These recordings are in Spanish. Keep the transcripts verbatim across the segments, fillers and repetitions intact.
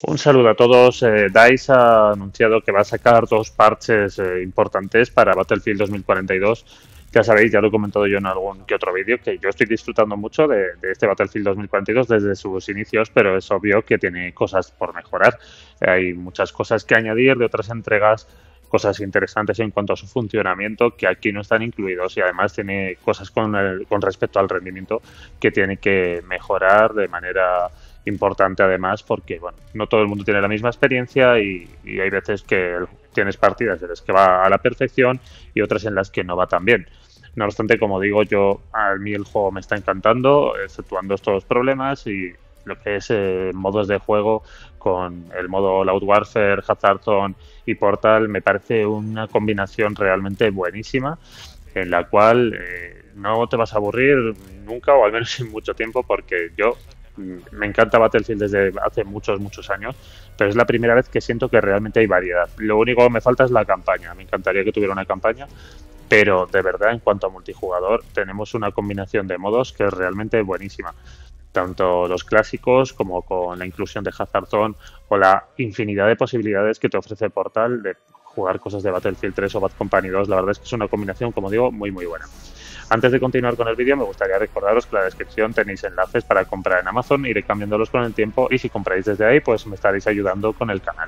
Un saludo a todos. Eh, DICE ha anunciado que va a sacar dos parches eh, importantes para Battlefield dos mil cuarenta y dos. Ya sabéis, ya lo he comentado yo en algún que otro vídeo, que yo estoy disfrutando mucho de, de este Battlefield dos mil cuarenta y dos desde sus inicios, pero es obvio que tiene cosas por mejorar. Eh, hay muchas cosas que añadir de otras entregas, cosas interesantes en cuanto a su funcionamiento que aquí no están incluidos, y además tiene cosas con, el- con respecto al rendimiento que tiene que mejorar de manera importante, además, porque bueno, no todo el mundo tiene la misma experiencia, y, y hay veces que el- tienes partidas en las que va a la perfección y otras en las que no va tan bien. No obstante, como digo, yo a mí el juego me está encantando, exceptuando estos problemas, y lo que es eh, modos de juego con el modo Loud Warfare, Hazard Zone y Portal me parece una combinación realmente buenísima, en la cual eh, no te vas a aburrir nunca, o al menos en mucho tiempo, porque yo mm, me encanta Battlefield desde hace muchos, muchos años, pero es la primera vez que siento que realmente hay variedad. Lo único que me falta es la campaña. Me encantaría que tuviera una campaña, pero de verdad, en cuanto a multijugador, tenemos una combinación de modos que es realmente buenísima. Tanto los clásicos como con la inclusión de Hazard Zone o la infinidad de posibilidades que te ofrece Portal de jugar cosas de Battlefield tres o Bad Company dos. La verdad es que es una combinación, como digo, muy muy buena. Antes de continuar con el vídeo, me gustaría recordaros que en la descripción tenéis enlaces para comprar en Amazon. Iré cambiándolos con el tiempo, y si compráis desde ahí, pues me estaréis ayudando con el canal.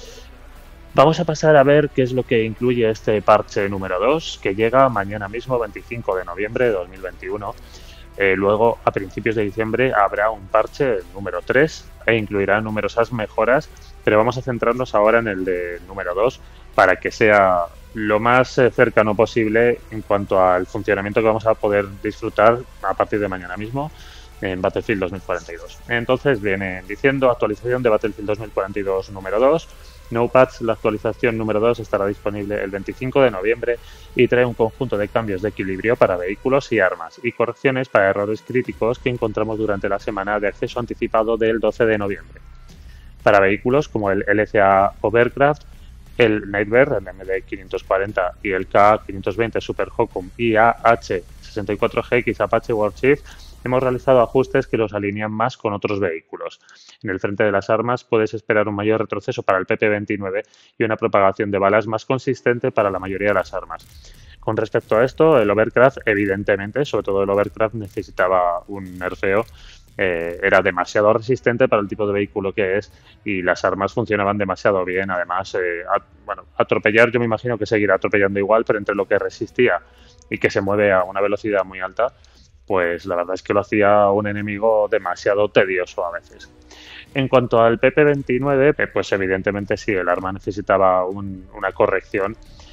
Vamos a pasar a ver qué es lo que incluye este parche número dos, que llega mañana mismo, veinticinco de noviembre de dos mil veintiuno. Eh, luego, a principios de diciembre, habrá un parche, el número tres, e incluirá numerosas mejoras, pero vamos a centrarnos ahora en el de número dos para que sea lo más eh, cercano posible en cuanto al funcionamiento que vamos a poder disfrutar a partir de mañana mismo en Battlefield dos mil cuarenta y dos. Entonces viene diciendo: actualización de Battlefield dos mil cuarenta y dos número dos. No Patch, la actualización número dos estará disponible el veinticinco de noviembre y trae un conjunto de cambios de equilibrio para vehículos y armas, y correcciones para errores críticos que encontramos durante la semana de acceso anticipado del doce de noviembre. Para vehículos como el L C A Overcraft, el Nightmare, el M D quinientos cuarenta y el K quinientos veinte Super Hokum y A H sesenta y cuatro G X Apache Warchief, hemos realizado ajustes que los alinean más con otros vehículos. En el frente de las armas puedes esperar un mayor retroceso para el P P veintinueve y una propagación de balas más consistente para la mayoría de las armas. Con respecto a esto, el Overcraft, evidentemente, sobre todo el Overcraft, necesitaba un nerfeo. Eh, era demasiado resistente para el tipo de vehículo que es, y las armas funcionaban demasiado bien. Además, eh, a, bueno, atropellar, yo me imagino que seguirá atropellando igual, pero entre lo que resistía y que se mueve a una velocidad muy alta, pues la verdad es que lo hacía un enemigo demasiado tedioso a veces. En cuanto al P P veintinueve, pues evidentemente sí, el arma necesitaba un, una corrección,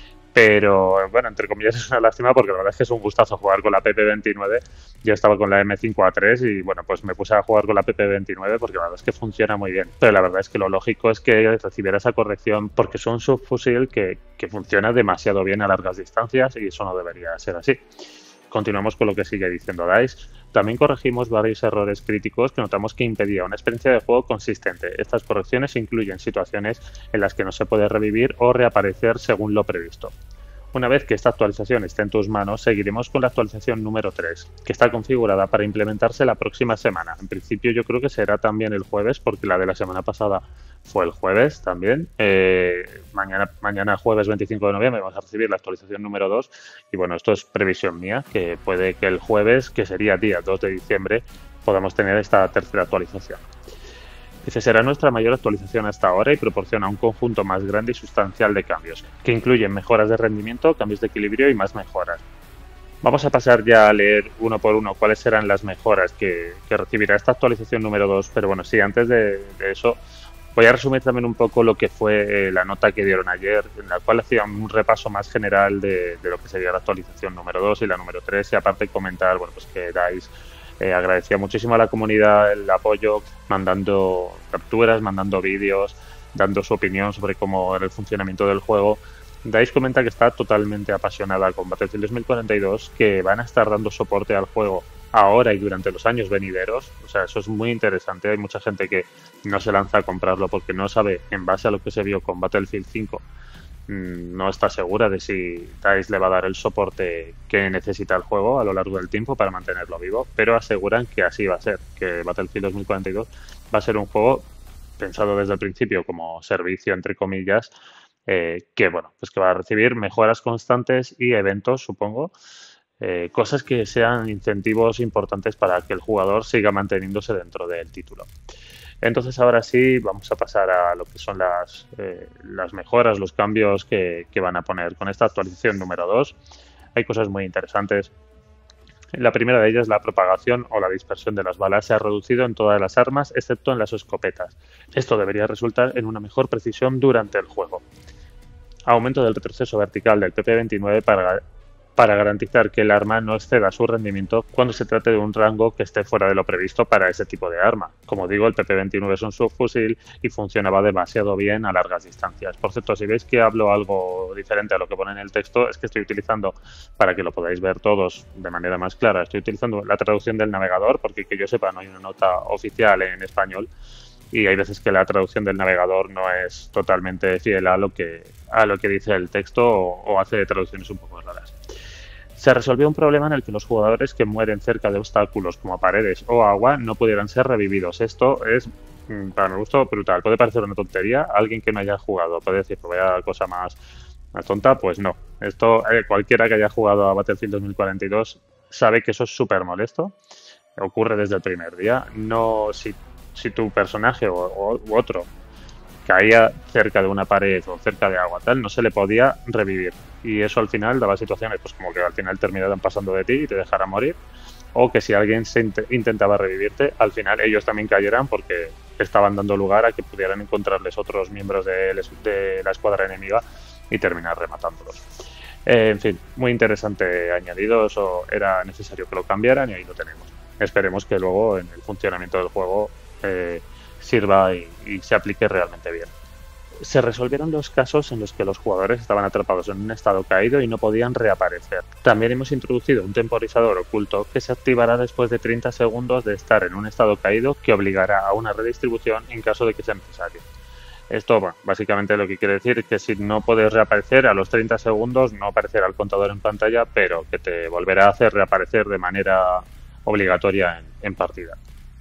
pero bueno, entre comillas es una lástima, porque la verdad es que es un gustazo jugar con la P P veintinueve. Yo estaba con la M cinco A tres y bueno, pues me puse a jugar con la P P veintinueve porque la verdad es que funciona muy bien. Pero la verdad es que lo lógico es que recibiera esa corrección, porque es un subfusil que, que funciona demasiado bien a largas distancias, y eso no debería ser así. Continuamos con lo que sigue diciendo DICE. También corregimos varios errores críticos que notamos que impedían una experiencia de juego consistente. Estas correcciones incluyen situaciones en las que no se puede revivir o reaparecer según lo previsto. Una vez que esta actualización esté en tus manos, seguiremos con la actualización número tres, que está configurada para implementarse la próxima semana. En principio yo creo que será también el jueves, porque la de la semana pasada fue el jueves también. Eh, mañana, mañana jueves veinticinco de noviembre vamos a recibir la actualización número dos, y bueno, esto es previsión mía, que puede que el jueves, que sería día dos de diciembre, podamos tener esta tercera actualización. Dice: será nuestra mayor actualización hasta ahora y proporciona un conjunto más grande y sustancial de cambios, que incluyen mejoras de rendimiento, cambios de equilibrio y más mejoras. Vamos a pasar ya a leer uno por uno cuáles serán las mejoras que, que recibirá esta actualización número dos, pero bueno, sí, antes de, de eso voy a resumir también un poco lo que fue eh, la nota que dieron ayer, en la cual hacían un repaso más general de, de lo que sería la actualización número dos y la número tres, y aparte comentar, bueno, pues que DICE Eh, agradecía muchísimo a la comunidad el apoyo, mandando capturas, mandando vídeos, dando su opinión sobre cómo era el funcionamiento del juego. DICE comenta que está totalmente apasionada con Battlefield dos mil cuarenta y dos, que van a estar dando soporte al juego ahora y durante los años venideros. O sea, eso es muy interesante. Hay mucha gente que no se lanza a comprarlo porque no sabe, en base a lo que se vio con Battlefield cinco, no está segura de si DICE le va a dar el soporte que necesita el juego a lo largo del tiempo para mantenerlo vivo, pero aseguran que así va a ser, que Battlefield dos mil cuarenta y dos va a ser un juego pensado desde el principio como servicio, entre comillas, eh, que bueno, pues que va a recibir mejoras constantes y eventos, supongo, eh, cosas que sean incentivos importantes para que el jugador siga manteniéndose dentro del título. Entonces ahora sí vamos a pasar a lo que son las, eh, las mejoras, los cambios que, que van a poner con esta actualización número dos. Hay cosas muy interesantes. La primera de ellas, la propagación o la dispersión de las balas, se ha reducido en todas las armas excepto en las escopetas. Esto debería resultar en una mejor precisión durante el juego. Aumento del retroceso vertical del P P veintinueve para, para garantizar que el arma no exceda su rendimiento cuando se trate de un rango que esté fuera de lo previsto para ese tipo de arma. Como digo, el P P veintinueve es un subfusil y funcionaba demasiado bien a largas distancias. Por cierto, si veis que hablo algo diferente a lo que pone en el texto, es que estoy utilizando, para que lo podáis ver todos de manera más clara, estoy utilizando la traducción del navegador, porque que yo sepa no hay una nota oficial en español. Y hay veces que la traducción del navegador no es totalmente fiel a lo que, a lo que dice el texto o, o hace traducciones un poco raras. Se resolvió un problema en el que los jugadores que mueren cerca de obstáculos como paredes o agua no pudieran ser revividos. Esto es, para mi gusto, brutal. Puede parecer una tontería a alguien que no haya jugado. Puede decir, pues vaya cosa más, más tonta. Pues no. Esto, eh, cualquiera que haya jugado a Battlefield dos mil cuarenta y dos sabe que eso es súper molesto. Ocurre desde el primer día. No, si si tu personaje o, o u otro caía cerca de una pared o cerca de agua tal, no se le podía revivir, y eso al final daba situaciones pues como que al final terminaran pasando de ti y te dejaran morir, o que si alguien se int intentaba revivirte, al final ellos también cayeran porque estaban dando lugar a que pudieran encontrarles otros miembros de, de la escuadra enemiga y terminar rematándolos. Eh, en fin, muy interesante añadido, eso era necesario que lo cambiaran y ahí lo tenemos. Esperemos que luego en el funcionamiento del juego Eh, sirva y, y se aplique realmente bien. Se resolvieron los casos en los que los jugadores estaban atrapados en un estado caído y no podían reaparecer. También hemos introducido un temporizador oculto que se activará después de treinta segundos de estar en un estado caído, que obligará a una redistribución en caso de que sea necesario. Esto, bueno, básicamente lo que quiere decir es que si no puedes reaparecer a los treinta segundos no aparecerá el contador en pantalla, pero que te volverá a hacer reaparecer de manera obligatoria en, en partida.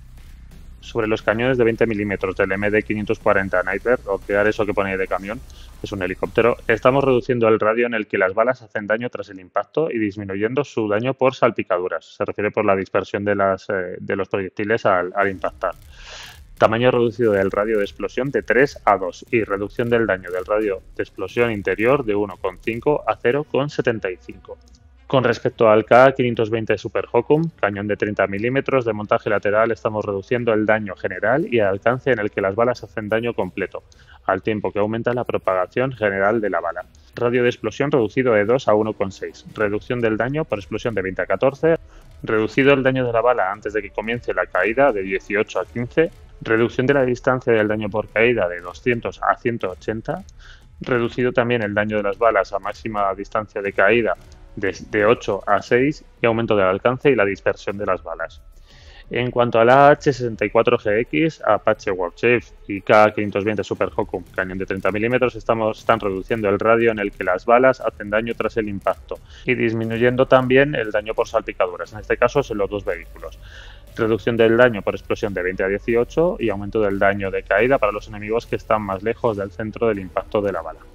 Sobre los cañones de veinte milímetros del M D quinientos cuarenta Nightbird, obviar eso que pone ahí de camión, es un helicóptero, estamos reduciendo el radio en el que las balas hacen daño tras el impacto y disminuyendo su daño por salpicaduras. Se refiere por la dispersión de, las, eh, de los proyectiles al, al impactar. Tamaño reducido del radio de explosión de tres a dos y reducción del daño del radio de explosión interior de uno coma cinco a cero coma setenta y cinco. Con respecto al K quinientos veinte Super Hokum, cañón de treinta milímetros de montaje lateral, estamos reduciendo el daño general y el alcance en el que las balas hacen daño completo, al tiempo que aumenta la propagación general de la bala. Radio de explosión reducido de dos a uno coma seis. Reducción del daño por explosión de veinte a catorce. Reducido el daño de la bala antes de que comience la caída de dieciocho a quince. Reducción de la distancia del daño por caída de doscientos a ciento ochenta. Reducido también el daño de las balas a máxima distancia de caída de ocho a seis y aumento del alcance y la dispersión de las balas. En cuanto a la A H sesenta y cuatro G X, Apache Warchief y K quinientos veinte Super Hokum, cañón de treinta milímetros, estamos, están reduciendo el radio en el que las balas hacen daño tras el impacto y disminuyendo también el daño por salpicaduras, en este caso es en los dos vehículos. Reducción del daño por explosión de veinte a dieciocho y aumento del daño de caída para los enemigos que están más lejos del centro del impacto de la bala.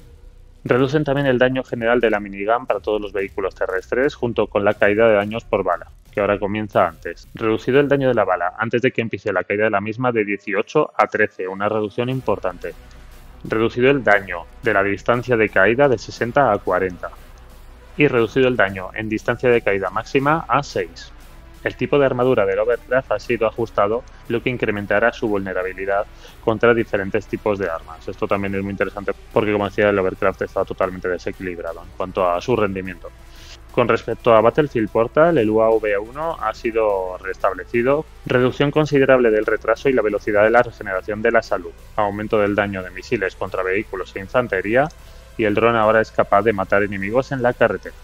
Reducen también el daño general de la minigun para todos los vehículos terrestres, junto con la caída de daños por bala, que ahora comienza antes. Reducido el daño de la bala antes de que empiece la caída de la misma de dieciocho a trece, una reducción importante. Reducido el daño de la distancia de caída de sesenta a cuarenta. Y reducido el daño en distancia de caída máxima a seis. El tipo de armadura del Overcraft ha sido ajustado, lo que incrementará su vulnerabilidad contra diferentes tipos de armas. Esto también es muy interesante porque, como decía, el Overcraft está totalmente desequilibrado en cuanto a su rendimiento. Con respecto a Battlefield Portal, el U A V uno ha sido restablecido, reducción considerable del retraso y la velocidad de la regeneración de la salud, aumento del daño de misiles contra vehículos e infantería, y el dron ahora es capaz de matar enemigos en la carretera.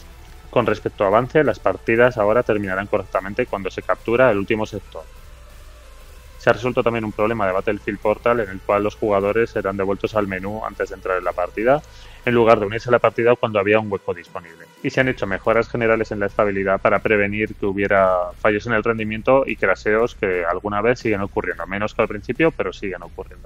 Con respecto a avance, las partidas ahora terminarán correctamente cuando se captura el último sector. Se ha resuelto también un problema de Battlefield Portal en el cual los jugadores eran devueltos al menú antes de entrar en la partida, en lugar de unirse a la partida cuando había un hueco disponible. Y se han hecho mejoras generales en la estabilidad para prevenir que hubiera fallos en el rendimiento y crasheos que alguna vez siguen ocurriendo, menos que al principio, pero siguen ocurriendo.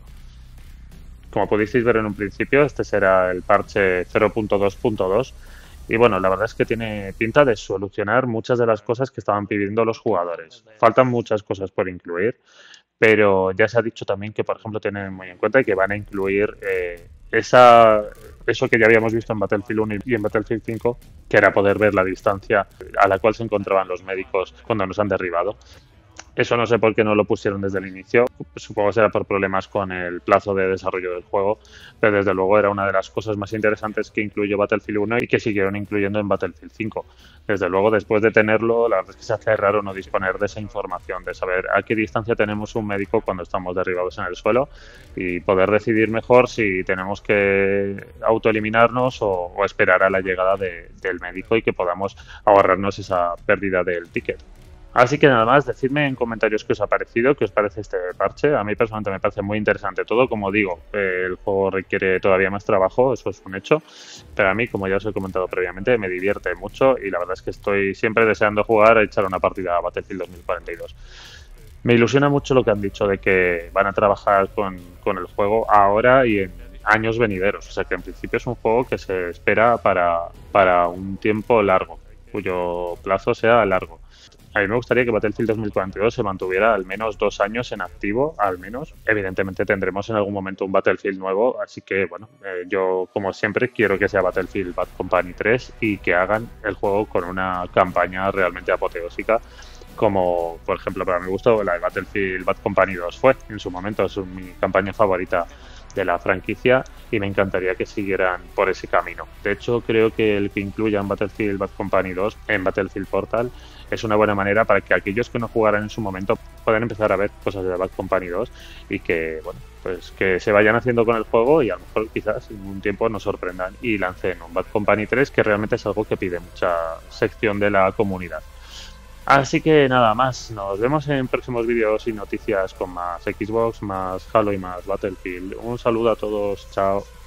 Como pudisteis ver en un principio, este será el parche cero punto dos punto dos y bueno, la verdad es que tiene pinta de solucionar muchas de las cosas que estaban pidiendo los jugadores. Faltan muchas cosas por incluir, pero ya se ha dicho también que, por ejemplo, tienen muy en cuenta que van a incluir eh, esa, eso que ya habíamos visto en Battlefield uno y en Battlefield cinco, que era poder ver la distancia a la cual se encontraban los médicos cuando nos han derribado. Eso no sé por qué no lo pusieron desde el inicio, supongo que será por problemas con el plazo de desarrollo del juego, pero desde luego era una de las cosas más interesantes que incluyó Battlefield uno y que siguieron incluyendo en Battlefield cinco. Desde luego, después de tenerlo, la verdad es que se hace raro no disponer de esa información, de saber a qué distancia tenemos un médico cuando estamos derribados en el suelo y poder decidir mejor si tenemos que autoeliminarnos o, o esperar a la llegada de, del médico y que podamos ahorrarnos esa pérdida del ticket. Así que nada más, decidme en comentarios qué os ha parecido, qué os parece este parche. A mí personalmente me parece muy interesante todo. Como digo, eh, el juego requiere todavía más trabajo, eso es un hecho. Pero a mí, como ya os he comentado previamente, me divierte mucho y la verdad es que estoy siempre deseando jugar a echar una partida a Battlefield dos mil cuarenta y dos. Me ilusiona mucho lo que han dicho de que van a trabajar con, con el juego ahora y en años venideros. O sea que en principio es un juego que se espera para, para un tiempo largo, cuyo plazo sea largo. A mí me gustaría que Battlefield dos mil cuarenta y dos se mantuviera al menos dos años en activo, al menos. Evidentemente tendremos en algún momento un Battlefield nuevo, así que bueno, eh, yo como siempre quiero que sea Battlefield Bad Company tres y que hagan el juego con una campaña realmente apoteósica, como por ejemplo para mi gusto la de Battlefield Bad Company dos fue en su momento, es mi campaña favorita de la franquicia y me encantaría que siguieran por ese camino. De hecho, creo que el que incluyan Battlefield Bad Company dos en Battlefield Portal es una buena manera para que aquellos que no jugaran en su momento puedan empezar a ver cosas de Bad Company dos y que, bueno, pues que se vayan haciendo con el juego y a lo mejor quizás en un tiempo nos sorprendan y lancen un Bad Company tres, que realmente es algo que pide mucha sección de la comunidad. Así que nada más, nos vemos en próximos vídeos y noticias con más Xbox, más Halo y más Battlefield. Un saludo a todos, chao.